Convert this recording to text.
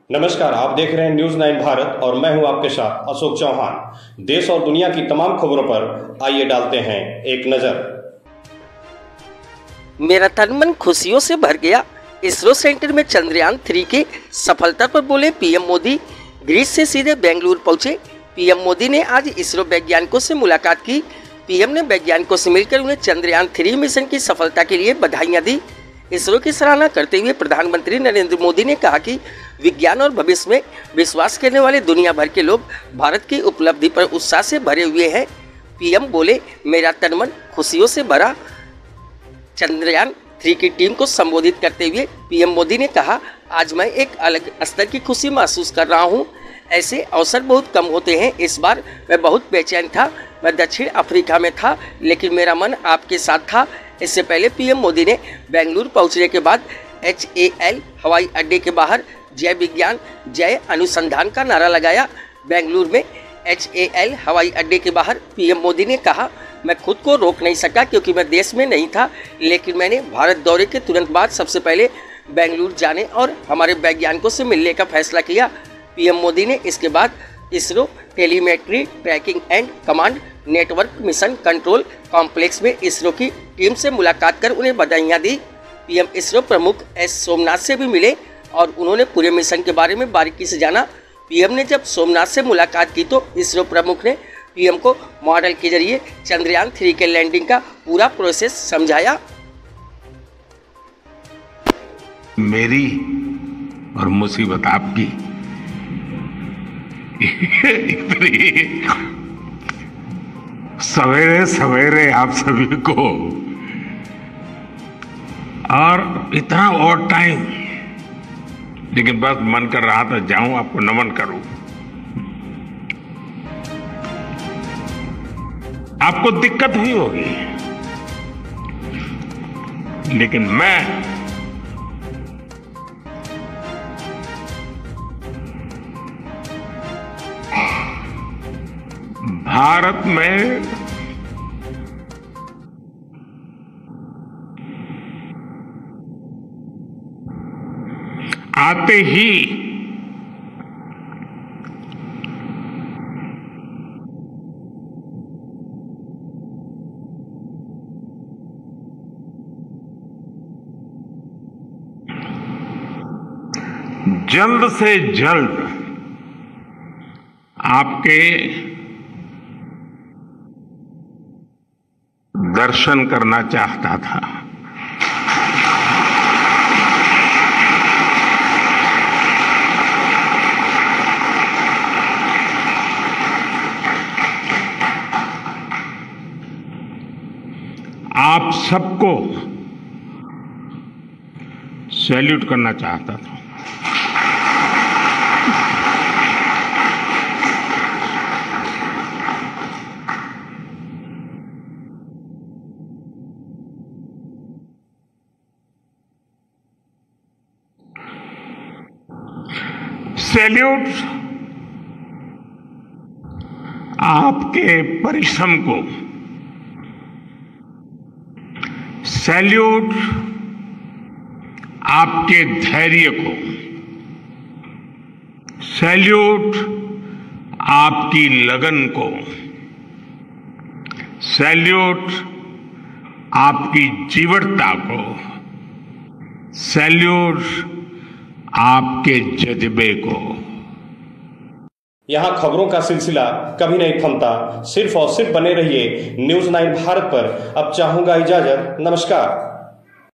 नमस्कार, आप देख रहे हैं न्यूज 9 भारत और मैं हूं आपके साथ अशोक चौहान। देश और दुनिया की तमाम खबरों पर आइए डालते हैं एक नजर। मेरा तन मन खुशियों से भर गया। इसरो सेंटर में चंद्रयान 3 की सफलता पर बोले पीएम मोदी। ग्रीस से सीधे बेंगलुरु पहुंचे पीएम मोदी ने आज इसरो वैज्ञानिकों से मुलाकात की। पीएम ने वैज्ञानिकों से मिलकर उन्हें चंद्रयान 3 मिशन की सफलता के लिए बधाइयां दी। इसरो की सराहना करते हुए प्रधानमंत्री नरेंद्र मोदी ने कहा कि विज्ञान और भविष्य में विश्वास करने वाले दुनिया भर के लोग भारत की उपलब्धि पर उत्साह से भरे हुए हैं। पीएम बोले, मेरा तन मन खुशियों से भरा। चंद्रयान 3 की टीम को संबोधित करते हुए पीएम मोदी ने कहा, आज मैं एक अलग स्तर की खुशी महसूस कर रहा हूं। ऐसे अवसर बहुत कम होते हैं। इस बार मैं बहुत बेचैन था। मैं दक्षिण अफ्रीका में था, लेकिन मेरा मन आपके साथ था। इससे पहले पीएम मोदी ने बेंगलुरु पहुंचने के बाद HAL हवाई अड्डे के बाहर जय विज्ञान जय अनुसंधान का नारा लगाया। बेंगलुरु में HAL हवाई अड्डे के बाहर पीएम मोदी ने कहा, मैं खुद को रोक नहीं सका क्योंकि मैं देश में नहीं था, लेकिन मैंने भारत दौरे के तुरंत बाद सबसे पहले बेंगलुरु जाने और हमारे वैज्ञानिकों से मिलने का फैसला किया। पीएम मोदी ने इसके बाद ISRO telemetry tracking and command network mission control complex में इसरो की टीम से मुलाकात कर उन्हें बधाइयां दी। पीएम इसरो प्रमुख S सोमनाथ से भी मिले और उन्होंने पूरे मिशन के बारे में बारीकी से जाना। पीएम ने जब सोमनाथ से मुलाकात की तो इसरो प्रमुख ने पीएम को मॉडल के जरिए चंद्रयान 3 के लैंडिंग का पूरा प्रोसेस समझाया। मेरी और मुसीबत आपकी सवेरे सवेरे आप सभी को और इतना और टाइम, लेकिन बस मन कर रहा था जाऊं आपको नमन करूं। आपको दिक्कत हुई होगी, लेकिन मैं भारत में आते ही जल्द से जल्द आपके दर्शन करना चाहता था। आप सबको सैल्यूट करना चाहता था। सैल्यूट आपके परिश्रम को, सैल्यूट आपके धैर्य को, सैल्यूट आपकी लगन को, सैल्यूट आपकी जीवटता को, सैल्यूट आपके जज्बे को। यहाँ खबरों का सिलसिला कभी नहीं थमता। सिर्फ और सिर्फ बने रहिए न्यूज 9 भारत पर। अब चाहूंगा इजाजत। नमस्कार।